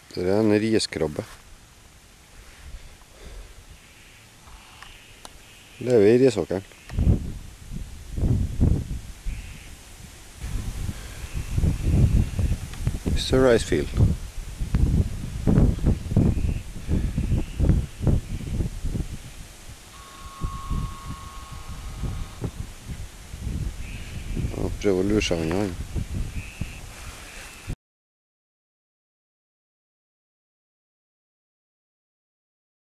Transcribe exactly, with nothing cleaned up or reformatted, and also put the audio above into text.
Det er en riskrabbe. Lever i risåkeren. It's a rice field. Han prøver å lure seg unna han.